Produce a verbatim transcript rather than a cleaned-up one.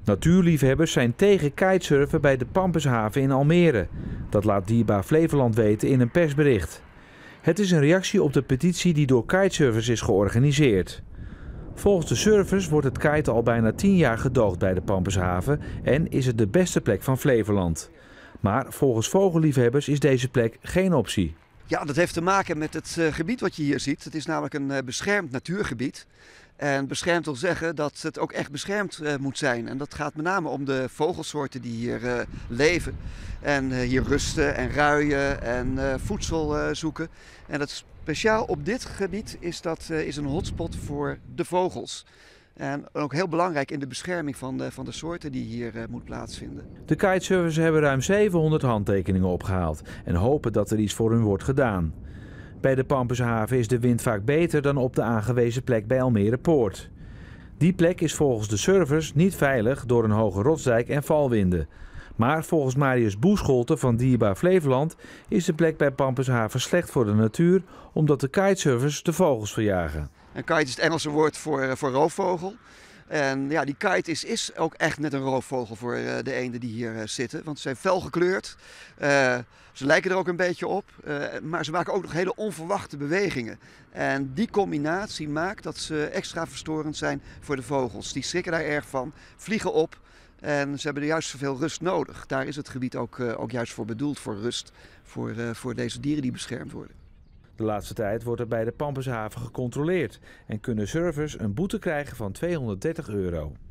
Natuurliefhebbers zijn tegen kitesurfen bij de Pampushaven in Almere. Dat laat Dierbaar Flevoland weten in een persbericht. Het is een reactie op de petitie die door kitesurfers is georganiseerd. Volgens de surfers wordt het kiten al bijna tien jaar gedoogd bij de Pampushaven en is het de beste plek van Flevoland. Maar volgens vogelliefhebbers is deze plek geen optie. Ja, dat heeft te maken met het uh, gebied wat je hier ziet. Het is namelijk een uh, beschermd natuurgebied. En beschermd wil zeggen dat het ook echt beschermd uh, moet zijn. En dat gaat met name om de vogelsoorten die hier uh, leven. En uh, hier rusten en ruien en uh, voedsel uh, zoeken. En dat speciaal op dit gebied is dat uh, is een hotspot voor de vogels. En ook heel belangrijk in de bescherming van de, van de soorten die hier uh, moet plaatsvinden. De kitesurfers hebben ruim zevenhonderd handtekeningen opgehaald en hopen dat er iets voor hun wordt gedaan. Bij de Pampushaven is de wind vaak beter dan op de aangewezen plek bij Almere Poort. Die plek is volgens de surfers niet veilig door een hoge rotsdijk en valwinden. Maar volgens Marius Boescholte van Dierbaar Flevoland is de plek bij Pampushaven slecht voor de natuur omdat de kitesurfers de vogels verjagen. Een kite is het Engelse woord voor, voor roofvogel. En ja, die kite is, is ook echt net een roofvogel voor uh, de eenden die hier uh, zitten. Want ze zijn fel gekleurd. Uh, ze lijken er ook een beetje op. Uh, maar ze maken ook nog hele onverwachte bewegingen. En die combinatie maakt dat ze extra verstorend zijn voor de vogels. Die schrikken daar erg van, vliegen op. En ze hebben er juist zoveel rust nodig. Daar is het gebied ook, uh, ook juist voor bedoeld, voor rust. Voor, uh, voor deze dieren die beschermd worden. De laatste tijd wordt er bij de Pampushaven gecontroleerd en kunnen surfers een boete krijgen van tweehonderddertig euro.